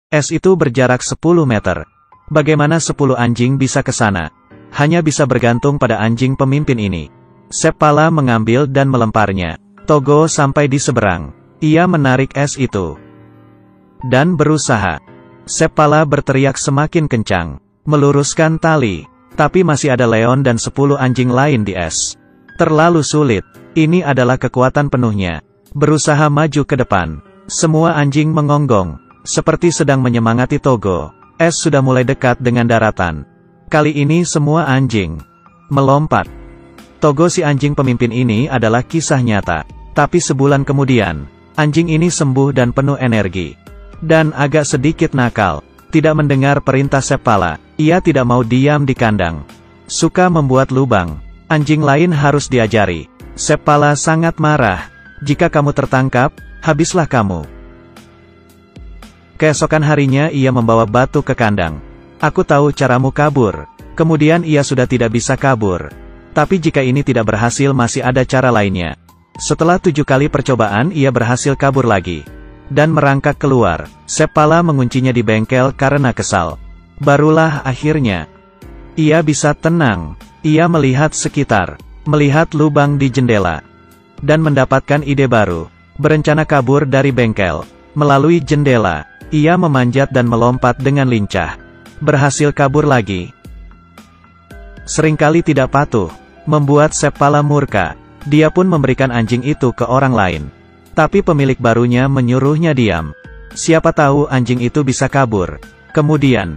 Es itu berjarak 10 meter. Bagaimana 10 anjing bisa ke sana? Hanya bisa bergantung pada anjing pemimpin ini. Seppala mengambil dan melemparnya. Togo sampai di seberang. Ia menarik es itu. Dan berusaha. Seppala berteriak semakin kencang. Meluruskan tali. Tapi masih ada Leon dan 10 anjing lain di es. Terlalu sulit. Ini adalah kekuatan penuhnya. Berusaha maju ke depan. Semua anjing mengonggong. Seperti sedang menyemangati Togo. Es sudah mulai dekat dengan daratan. Kali ini semua anjing melompat. Togo si anjing pemimpin ini adalah kisah nyata. Tapi sebulan kemudian, anjing ini sembuh dan penuh energi. Dan agak sedikit nakal. Tidak mendengar perintah Seppala. Ia tidak mau diam di kandang. Suka membuat lubang. Anjing lain harus diajari. Seppala sangat marah. Jika kamu tertangkap, habislah kamu. Keesokan harinya ia membawa batu ke kandang. Aku tahu caramu kabur. Kemudian ia sudah tidak bisa kabur. Tapi jika ini tidak berhasil masih ada cara lainnya. Setelah 7 kali percobaan ia berhasil kabur lagi. Dan merangkak keluar. Seppala menguncinya di bengkel karena kesal. Barulah akhirnya ia bisa tenang. Ia melihat sekitar. Melihat lubang di jendela. Dan mendapatkan ide baru. Berencana kabur dari bengkel. Melalui jendela. Ia memanjat dan melompat dengan lincah. Berhasil kabur lagi. Seringkali tidak patuh. Membuat Seppala murka. Dia pun memberikan anjing itu ke orang lain. Tapi pemilik barunya menyuruhnya diam. Siapa tahu anjing itu bisa kabur. Kemudian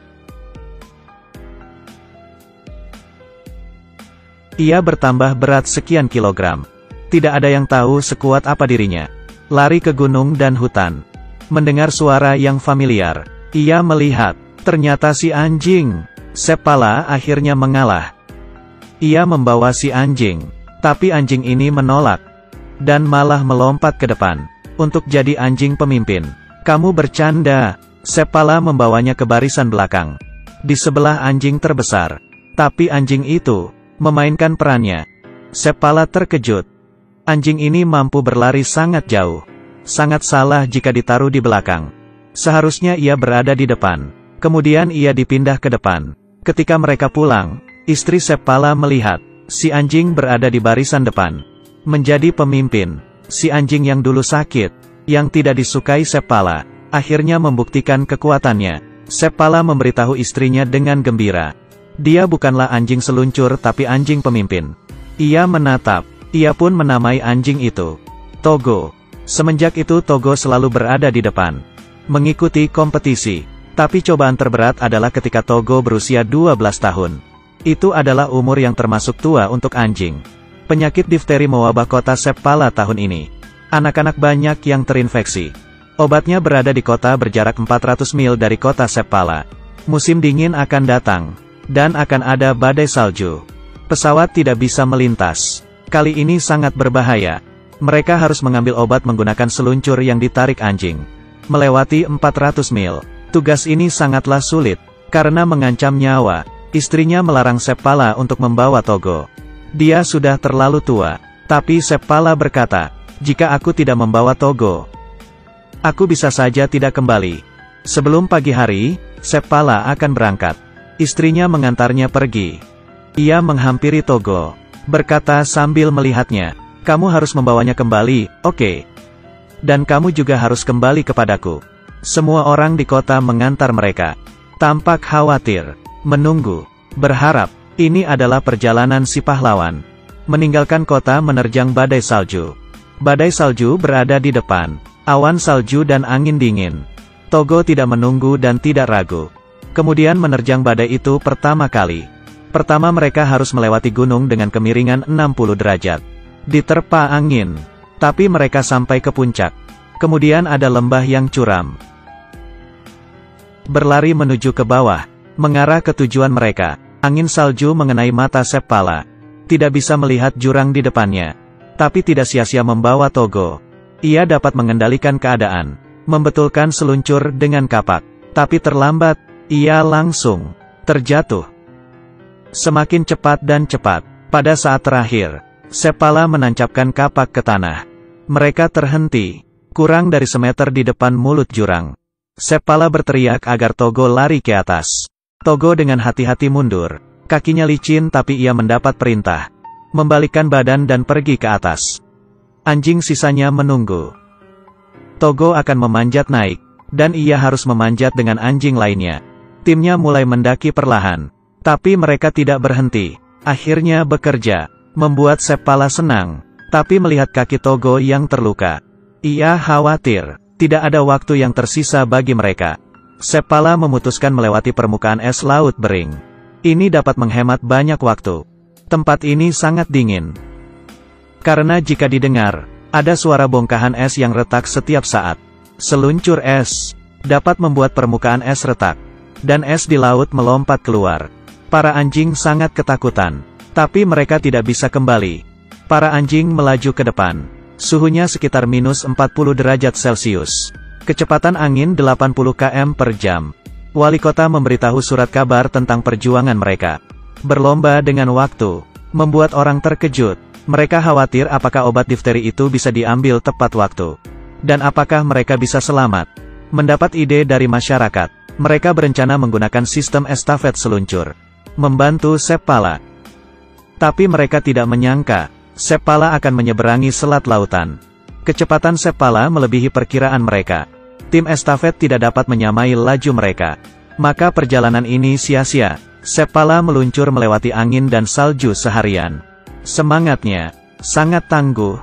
ia bertambah berat sekian kilogram. Tidak ada yang tahu sekuat apa dirinya. Lari ke gunung dan hutan. Mendengar suara yang familiar. Ia melihat. Ternyata si anjing. Seppala akhirnya mengalah. Ia membawa si anjing. Tapi anjing ini menolak. Dan malah melompat ke depan. Untuk jadi anjing pemimpin. Kamu bercanda. Seppala membawanya ke barisan belakang. Di sebelah anjing terbesar. Tapi anjing itu memainkan perannya. Seppala terkejut. Anjing ini mampu berlari sangat jauh. Sangat salah jika ditaruh di belakang. Seharusnya ia berada di depan. Kemudian ia dipindah ke depan. Ketika mereka pulang, istri Seppala melihat si anjing berada di barisan depan. Menjadi pemimpin. Si anjing yang dulu sakit, yang tidak disukai Seppala, akhirnya membuktikan kekuatannya. Seppala memberitahu istrinya dengan gembira. Dia bukanlah anjing seluncur tapi anjing pemimpin. Ia menatap. Ia pun menamai anjing itu Togo. Semenjak itu Togo selalu berada di depan. Mengikuti kompetisi. Tapi cobaan terberat adalah ketika Togo berusia 12 tahun. Itu adalah umur yang termasuk tua untuk anjing. Penyakit difteri mewabah kota Seppala tahun ini. Anak-anak banyak yang terinfeksi. Obatnya berada di kota berjarak 400 mil dari kota Seppala. Musim dingin akan datang. Dan akan ada badai salju. Pesawat tidak bisa melintas. Kali ini sangat berbahaya. Mereka harus mengambil obat menggunakan seluncur yang ditarik anjing. Melewati 400 mil. Tugas ini sangatlah sulit. Karena mengancam nyawa. Istrinya melarang Seppala untuk membawa Togo. Dia sudah terlalu tua. Tapi Seppala berkata, jika aku tidak membawa Togo, aku bisa saja tidak kembali. Sebelum pagi hari, Seppala akan berangkat. Istrinya mengantarnya pergi. Ia menghampiri Togo. Berkata sambil melihatnya. Kamu harus membawanya kembali, oke? Dan kamu juga harus kembali kepadaku. Semua orang di kota mengantar mereka. Tampak khawatir. Menunggu. Berharap. Ini adalah perjalanan si pahlawan. Meninggalkan kota menerjang badai salju. Badai salju berada di depan. Awan salju dan angin dingin. Togo tidak menunggu dan tidak ragu. Kemudian menerjang badai itu pertama kali. Pertama mereka harus melewati gunung dengan kemiringan 60 derajat. Diterpa angin. Tapi mereka sampai ke puncak. Kemudian ada lembah yang curam. Berlari menuju ke bawah. Mengarah ke tujuan mereka. Angin salju mengenai mata Seppala. Tidak bisa melihat jurang di depannya. Tapi tidak sia-sia membawa Togo. Ia dapat mengendalikan keadaan. Membetulkan seluncur dengan kapak. Tapi terlambat. Ia langsung terjatuh. Semakin cepat dan cepat. Pada saat terakhir, Seppala menancapkan kapak ke tanah. Mereka terhenti. Kurang dari semeter di depan mulut jurang. Seppala berteriak agar Togo lari ke atas. Togo dengan hati-hati mundur. Kakinya licin tapi ia mendapat perintah. Membalikkan badan dan pergi ke atas. Anjing sisanya menunggu. Togo akan memanjat naik. Dan ia harus memanjat dengan anjing lainnya. Timnya mulai mendaki perlahan. Tapi mereka tidak berhenti. Akhirnya bekerja. Membuat Seppala senang. Tapi melihat kaki Togo yang terluka. Ia khawatir. Tidak ada waktu yang tersisa bagi mereka. Seppala memutuskan melewati permukaan es laut bering. Ini dapat menghemat banyak waktu. Tempat ini sangat dingin. Karena jika didengar, ada suara bongkahan es yang retak setiap saat. Seluncur es dapat membuat permukaan es retak. Dan es di laut melompat keluar. Para anjing sangat ketakutan. Tapi mereka tidak bisa kembali. Para anjing melaju ke depan. Suhunya sekitar minus 40 derajat Celcius. Kecepatan angin 80 km per jam. Wali kota memberitahu surat kabar tentang perjuangan mereka. Berlomba dengan waktu. Membuat orang terkejut. Mereka khawatir apakah obat difteri itu bisa diambil tepat waktu. Dan apakah mereka bisa selamat. Mendapat ide dari masyarakat. Mereka berencana menggunakan sistem estafet seluncur. Membantu Seppala. Tapi mereka tidak menyangka. Seppala akan menyeberangi selat lautan. Kecepatan Seppala melebihi perkiraan mereka. Tim estafet tidak dapat menyamai laju mereka. Maka perjalanan ini sia-sia. Seppala meluncur melewati angin dan salju seharian. Semangatnya sangat tangguh.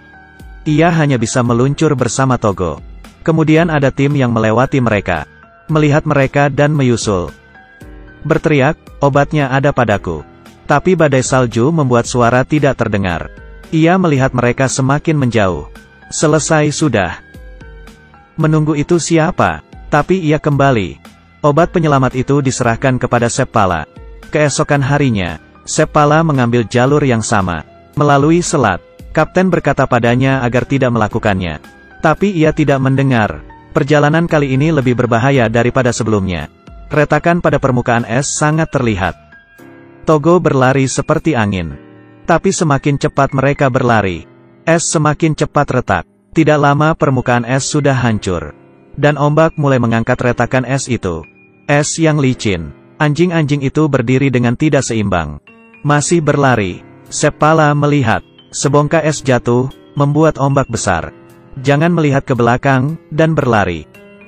Ia hanya bisa meluncur bersama Togo. Kemudian ada tim yang melewati mereka. Melihat mereka dan menyusul. Berteriak, obatnya ada padaku. Tapi badai salju membuat suara tidak terdengar. Ia melihat mereka semakin menjauh. Selesai sudah. Menunggu itu siapa? Tapi ia kembali. Obat penyelamat itu diserahkan kepada Seppala. Keesokan harinya, Seppala mengambil jalur yang sama. Melalui selat. Kapten berkata padanya agar tidak melakukannya. Tapi ia tidak mendengar. Perjalanan kali ini lebih berbahaya daripada sebelumnya. Retakan pada permukaan es sangat terlihat. Togo berlari seperti angin. Tapi semakin cepat mereka berlari, es semakin cepat retak. Tidak lama permukaan es sudah hancur. Dan ombak mulai mengangkat retakan es itu. Es yang licin. Anjing-anjing itu berdiri dengan tidak seimbang. Masih berlari. Seppala melihat. Sebongkah es jatuh, membuat ombak besar. Jangan melihat ke belakang, dan berlari.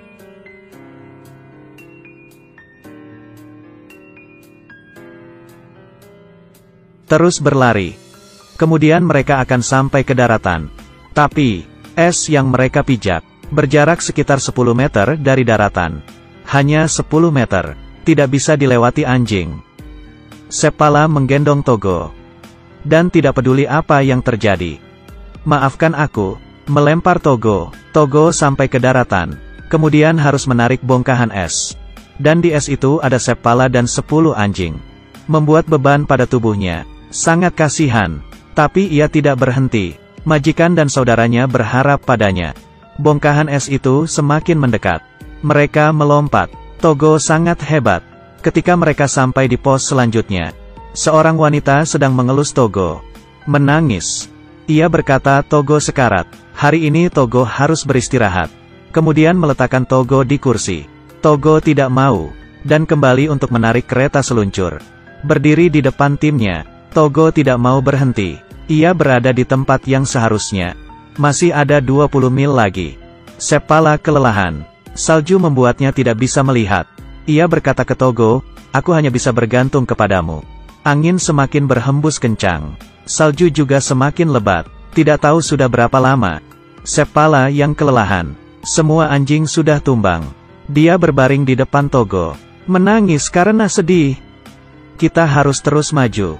Terus berlari. Kemudian mereka akan sampai ke daratan. Tapi, es yang mereka pijak, berjarak sekitar 10 meter dari daratan. Hanya 10 meter. Tidak bisa dilewati anjing. Seppala menggendong Togo. Dan tidak peduli apa yang terjadi. Maafkan aku. Melempar Togo. Togo sampai ke daratan. Kemudian harus menarik bongkahan es. Dan di es itu ada Seppala dan 10 anjing. Membuat beban pada tubuhnya. Sangat kasihan. Tapi ia tidak berhenti. Majikan dan saudaranya berharap padanya. Bongkahan es itu semakin mendekat. Mereka melompat. Togo sangat hebat. Ketika mereka sampai di pos selanjutnya, seorang wanita sedang mengelus Togo. Menangis. Ia berkata Togo sekarat. Hari ini Togo harus beristirahat. Kemudian meletakkan Togo di kursi. Togo tidak mau. Dan kembali untuk menarik kereta seluncur. Berdiri di depan timnya. Togo tidak mau berhenti. Ia berada di tempat yang seharusnya. Masih ada 20 mil lagi. Seppala kelelahan. Salju membuatnya tidak bisa melihat. Ia berkata ke Togo, aku hanya bisa bergantung kepadamu. Angin semakin berhembus kencang. Salju juga semakin lebat. Tidak tahu sudah berapa lama. Seppala yang kelelahan. Semua anjing sudah tumbang. Dia berbaring di depan Togo. Menangis karena sedih. Kita harus terus maju.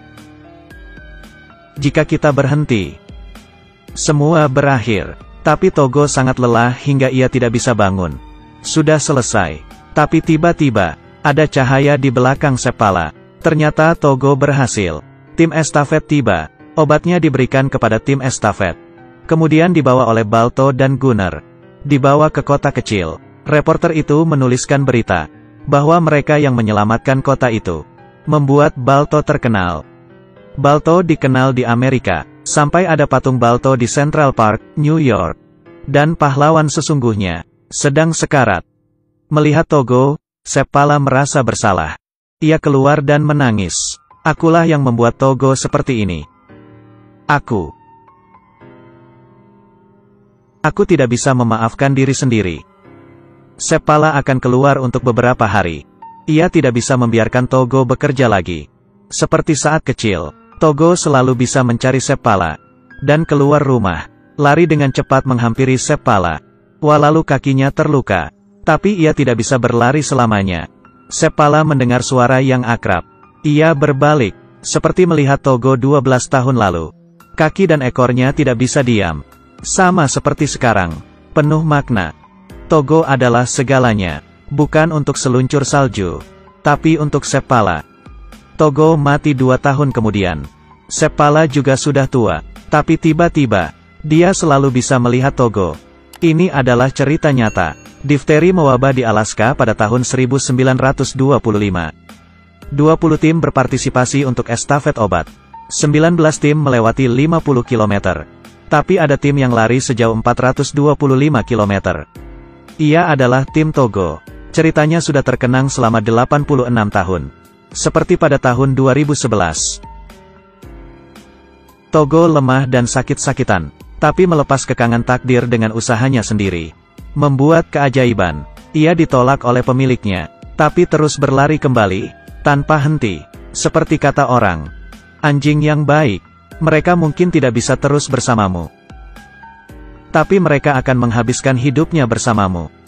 Jika kita berhenti, semua berakhir. Tapi Togo sangat lelah hingga ia tidak bisa bangun. Sudah selesai. Tapi tiba-tiba, ada cahaya di belakang Seppala. Ternyata Togo berhasil. Tim estafet tiba. Obatnya diberikan kepada tim estafet. Kemudian dibawa oleh Balto dan Gunner. Dibawa ke kota kecil. Reporter itu menuliskan berita bahwa mereka yang menyelamatkan kota itu. Membuat Balto terkenal. Balto dikenal di Amerika, sampai ada patung Balto di Central Park, New York. Dan pahlawan sesungguhnya sedang sekarat. Melihat Togo, Seppala merasa bersalah. Ia keluar dan menangis. Akulah yang membuat Togo seperti ini. Aku tidak bisa memaafkan diri sendiri. Seppala akan keluar untuk beberapa hari. Ia tidak bisa membiarkan Togo bekerja lagi. Seperti saat kecil, Togo selalu bisa mencari Seppala dan keluar rumah, lari dengan cepat menghampiri Seppala. Walau kakinya terluka, tapi ia tidak bisa berlari selamanya. Seppala mendengar suara yang akrab. Ia berbalik, seperti melihat Togo 12 tahun lalu. Kaki dan ekornya tidak bisa diam. Sama seperti sekarang, penuh makna. Togo adalah segalanya, bukan untuk seluncur salju, tapi untuk Seppala. Togo mati 2 tahun kemudian. Seppala juga sudah tua, tapi tiba-tiba, dia selalu bisa melihat Togo. Ini adalah cerita nyata. Difteri mewabah di Alaska pada tahun 1925. 20 tim berpartisipasi untuk estafet obat. 19 tim melewati 50 km. Tapi ada tim yang lari sejauh 425 km. Ia adalah tim Togo. Ceritanya sudah terkenang selama 86 tahun. Seperti pada tahun 2011. Togo lemah dan sakit-sakitan, tapi melepas kekangan takdir dengan usahanya sendiri. Membuat keajaiban. Ia ditolak oleh pemiliknya, tapi terus berlari kembali, tanpa henti. Seperti kata orang, anjing yang baik, mereka mungkin tidak bisa terus bersamamu, tapi mereka akan menghabiskan hidupnya bersamamu.